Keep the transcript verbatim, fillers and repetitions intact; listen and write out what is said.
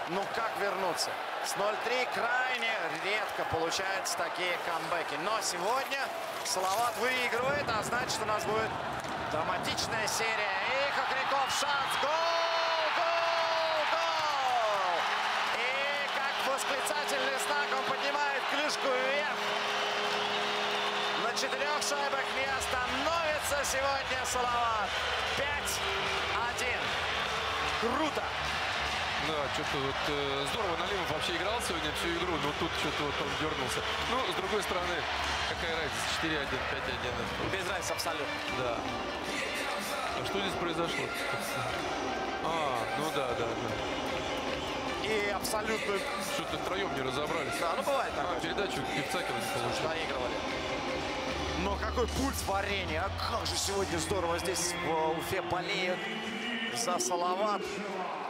Ну как вернуться? С ноль три крайне редко получаются такие камбэки. Но сегодня Салават выигрывает, а значит, у нас будет драматичная серия. И Хохряков шанс. Гол! Гол! Гол! И как восклицательный знак он поднимает клюшку вверх. На четырех шайбах не остановится сегодня Салават. пять один. Круто! Да, что-то вот э, здорово Налимов вообще играл сегодня всю игру, но тут что-то вот он дернулся. Ну, с другой стороны, какая разница, четыре один, пять один. Без разницы абсолютно. Да. А что здесь произошло? А, ну да, да, да. И абсолютно... Что-то втроем не разобрались. Да, ну бывает так. А, передачу Певцакина не получил. Доигрывали. Но какой пульс варенья. А как же сегодня здорово здесь в Уфе болеют за Салават.